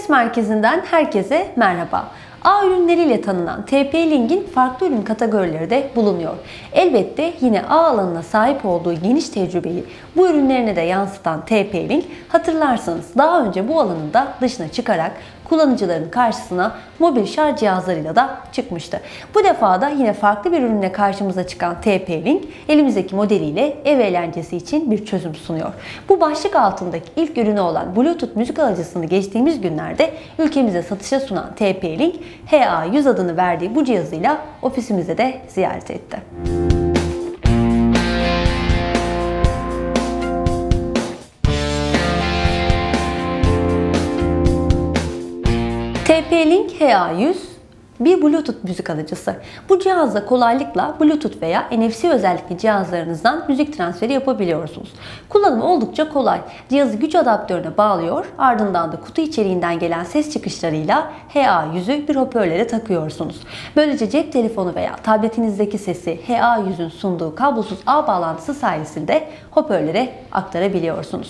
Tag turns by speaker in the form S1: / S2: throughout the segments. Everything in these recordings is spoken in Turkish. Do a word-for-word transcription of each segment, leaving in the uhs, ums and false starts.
S1: Ses merkezinden herkese merhaba. Ağ ürünleriyle tanınan T P-Link'in farklı ürün kategorileri de bulunuyor. Elbette yine ağ alanına sahip olduğu geniş tecrübeyi bu ürünlerine de yansıtan T P-Link, hatırlarsanız daha önce bu alanın da dışına çıkarak kullanıcıların karşısına mobil şarj cihazlarıyla da çıkmıştı. Bu defa da yine farklı bir ürünle karşımıza çıkan T P-Link, elimizdeki modeliyle ev eğlencesi için bir çözüm sunuyor. Bu başlık altındaki ilk ürünü olan Bluetooth müzik alıcısını geçtiğimiz günlerde ülkemize satışa sunan T P-Link, H A yüz adını verdiği bu cihazıyla ofisimize de ziyaret etti. T P-Link H A yüz bir Bluetooth müzik alıcısı. Bu cihazla kolaylıkla Bluetooth veya N F C özellikli cihazlarınızdan müzik transferi yapabiliyorsunuz. Kullanımı oldukça kolay. Cihazı güç adaptörüne bağlıyor, ardından da kutu içeriğinden gelen ses çıkışlarıyla H A yüzü bir hoparlöre takıyorsunuz. Böylece cep telefonu veya tabletinizdeki sesi H A yüzün sunduğu kablosuz ağ bağlantısı sayesinde hoparlöre aktarabiliyorsunuz.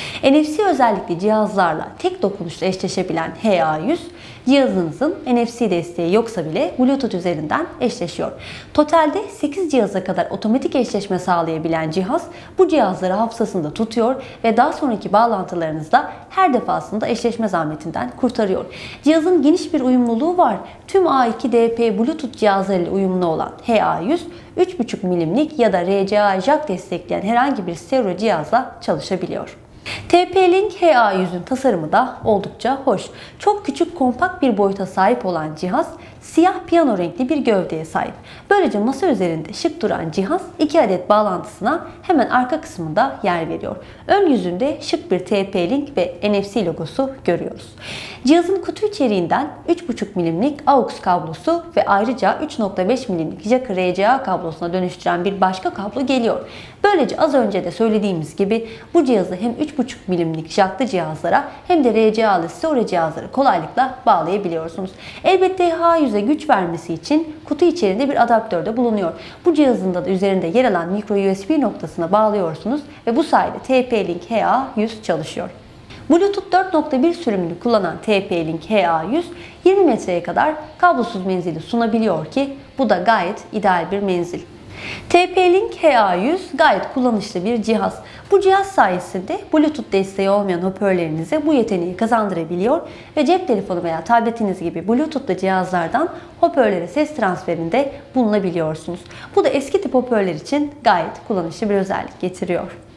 S1: N F C özellikli cihazlarla tek dokunuşla eşleşebilen H A yüz, cihazınızın N F C desteği yoksa bile Bluetooth üzerinden eşleşiyor. Totalde sekiz cihaza kadar otomatik eşleşme sağlayabilen cihaz, bu cihazları hafızasında tutuyor ve daha sonraki bağlantılarınızda her defasında eşleşme zahmetinden kurtarıyor. Cihazın geniş bir uyumluluğu var. Tüm A iki D P Bluetooth cihazlarıyla uyumlu olan H A yüz, üç buçuk milimlik ya da R C A jack destekleyen herhangi bir stereo cihazla çalışabiliyor. T P-Link H A yüzün tasarımı da oldukça hoş. Çok küçük, kompakt bir boyuta sahip olan cihaz, siyah piyano renkli bir gövdeye sahip. Böylece masa üzerinde şık duran cihaz iki adet bağlantısına hemen arka kısmında yer veriyor. Ön yüzünde şık bir T P-Link ve N F C logosu görüyoruz. Cihazın kutu içeriğinden üç buçuk milimlik A U X kablosu ve ayrıca üç nokta beş milimlik jack R C A kablosuna dönüştüren bir başka kablo geliyor. Böylece az önce de söylediğimiz gibi bu cihazı hem üç buçuk milimlik jacklı cihazlara hem de R C A'lı stereo cihazlara kolaylıkla bağlayabiliyorsunuz. Elbette H A yüze güç vermesi için kutu içerisinde bir adaptör de bulunuyor. Bu cihazın da üzerinde yer alan micro U S B noktasına bağlıyorsunuz ve bu sayede T P-Link H A yüz çalışıyor. Bluetooth dört nokta bir sürümünü kullanan T P-Link H A yüz yirmi metreye kadar kablosuz menzili sunabiliyor ki bu da gayet ideal bir menzil. T P-Link H A yüz gayet kullanışlı bir cihaz. Bu cihaz sayesinde Bluetooth desteği olmayan hoparlörlerinize bu yeteneği kazandırabiliyor ve cep telefonu veya tabletiniz gibi Bluetooth'lu cihazlardan hoparlöre ses transferinde bulunabiliyorsunuz. Bu da eski tip hoparlör için gayet kullanışlı bir özellik getiriyor.